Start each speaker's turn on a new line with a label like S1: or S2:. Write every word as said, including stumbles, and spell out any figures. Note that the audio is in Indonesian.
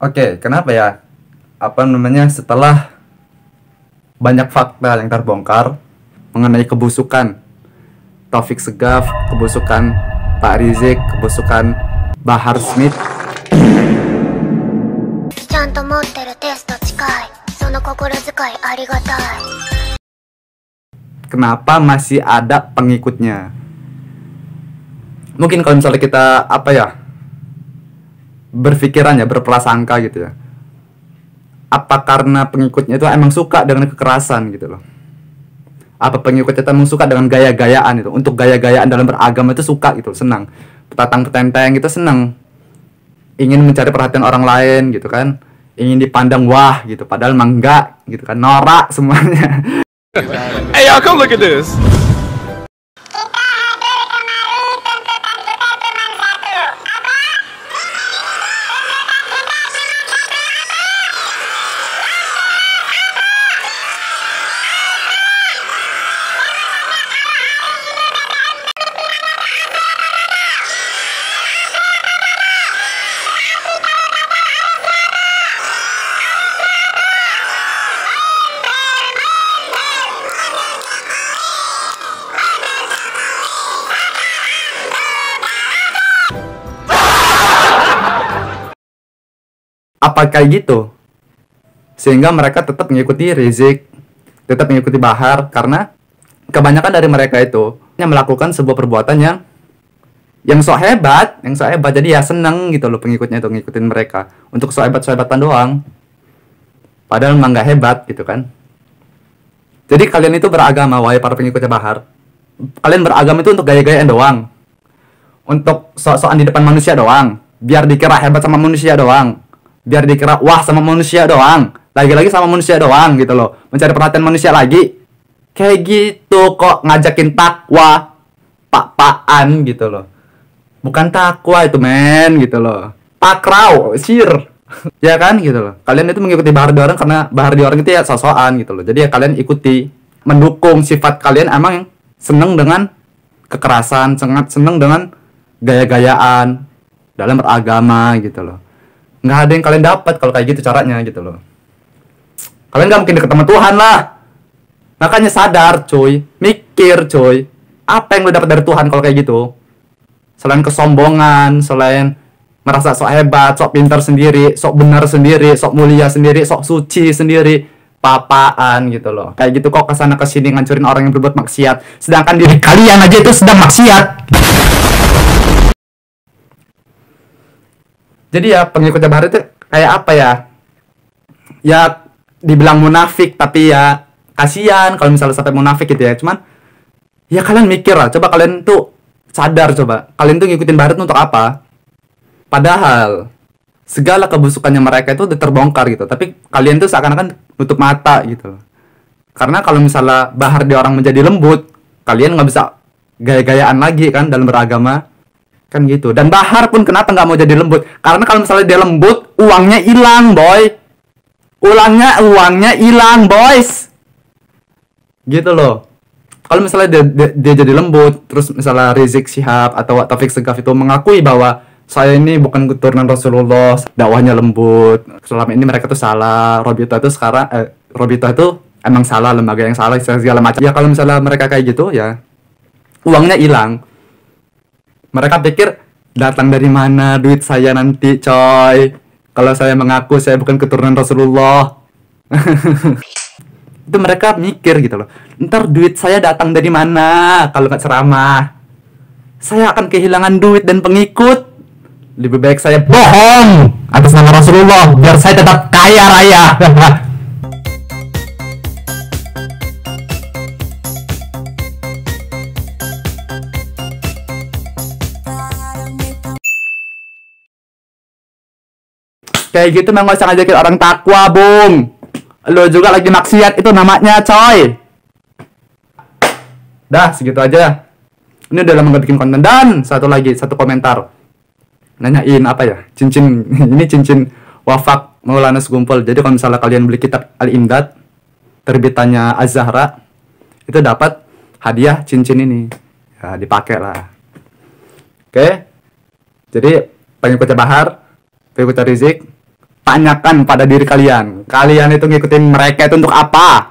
S1: Oke, kenapa ya? Apa namanya, setelah banyak fakta yang terbongkar mengenai kebusukan Taufik Segaf, kebusukan Pak Rizik, kebusukan Bahar Smith. Kenapa masih ada pengikutnya? Mungkin kalau misalnya kita apa ya, berpikiran ya, berprasangka gitu ya, apa karena pengikutnya itu emang suka dengan kekerasan gitu loh? Apa pengikutnya emang suka dengan gaya-gayaan itu? Untuk gaya-gayaan dalam beragama itu suka gitu, senang. Petatang petenteng itu senang. Ingin mencari perhatian orang lain gitu kan. Ingin dipandang wah gitu, padahal emang enggak gitu kan. Norak semuanya.
S2: Hey y'all, come look at this.
S1: Apa kayak gitu? Sehingga mereka tetap mengikuti Rizik, tetap mengikuti Bahar, karena kebanyakan dari mereka itu yang melakukan sebuah perbuatan yang yang sok hebat, yang sok hebat. Jadi ya seneng gitu loh pengikutnya itu ngikutin mereka untuk sok hebat sok hebatan doang. Padahal emang nggak hebat gitu kan. Jadi kalian itu beragama, wahai para pengikutnya Bahar. Kalian beragama itu untuk gaya-gayaan doang. Untuk sok-sokan di depan manusia doang. Biar dikira hebat sama manusia doang. Biar dikira wah sama manusia doang. Lagi-lagi sama manusia doang gitu loh. Mencari perhatian manusia lagi. Kayak gitu kok ngajakin takwa. Pak-pakan gitu loh. Bukan takwa itu men gitu loh. Takraw, sir. Ya kan gitu loh. Kalian itu mengikuti Bahar di orang karena Bahar di orang itu ya sosokan gitu loh. Jadi ya kalian ikuti. Mendukung sifat kalian emang seneng dengan kekerasan. Sangat seneng dengan gaya-gayaan dalam beragama gitu loh. Nggak ada yang kalian dapat kalau kayak gitu caranya gitu loh. Kalian nggak mungkin deket sama Tuhan lah. Makanya sadar cuy, mikir cuy, apa yang lo dapat dari Tuhan kalau kayak gitu? Selain kesombongan, selain merasa sok hebat, sok pintar sendiri, sok benar sendiri, sok mulia sendiri, sok suci sendiri, papaan gitu loh. Kayak gitu kok kesana kesini ngancurin orang yang berbuat maksiat, sedangkan diri kalian aja itu sedang maksiat. Jadi ya pengikutnya Bahar itu kayak apa ya? Ya dibilang munafik, tapi ya kasihan kalau misalnya sampai munafik gitu ya. Cuman ya kalian mikir lah, coba kalian tuh sadar coba. Kalian tuh ngikutin Bahar itu untuk apa? Padahal segala kebusukannya mereka itu udah terbongkar gitu. Tapi kalian tuh seakan-akan nutup mata gitu. Karena kalau misalnya Bahar di orang menjadi lembut, kalian nggak bisa gaya-gayaan lagi kan dalam beragama. Kan gitu. Dan Bahar pun kenapa nggak mau jadi lembut? Karena kalau misalnya dia lembut, uangnya hilang, boy. Ulangnya, uangnya hilang, boys. Gitu loh. Kalau misalnya dia, dia, dia jadi lembut, terus misalnya Rizik Syihab atau Taufik Segaf itu mengakui bahwa saya ini bukan keturunan Rasulullah, dakwahnya lembut, selama ini mereka tuh salah, Robito itu sekarang, eh, Robito itu emang salah, lembaga yang salah, segala macam. Ya kalau misalnya mereka kayak gitu, ya uangnya hilang. Mereka pikir datang dari mana duit saya nanti, coy. Kalau saya mengaku saya bukan keturunan Rasulullah. Itu mereka mikir gitu loh. Ntar duit saya datang dari mana kalau nggak ceramah? Saya akan kehilangan duit dan pengikut. Lebih baik saya bohong atas nama Rasulullah biar saya tetap kaya raya. Kayak gitu memang usah ngajakin orang takwa, Bung. Lo juga lagi maksiat itu namanya, coy. Dah, segitu aja. Ini udah lama gak bikin konten. Dan satu lagi, satu komentar. Nanyain apa ya? Cincin, ini cincin wafak Maulana Segumpul. Jadi kalau misalnya kalian beli kitab Al-Imdad, terbitannya Az-Zahra, itu dapat hadiah cincin ini. Ya, dipakai lah. Oke? Jadi, pengikutnya Bahar, pengikutnya Rizik, tanyakan pada diri kalian. Kalian itu ngikutin mereka itu untuk apa?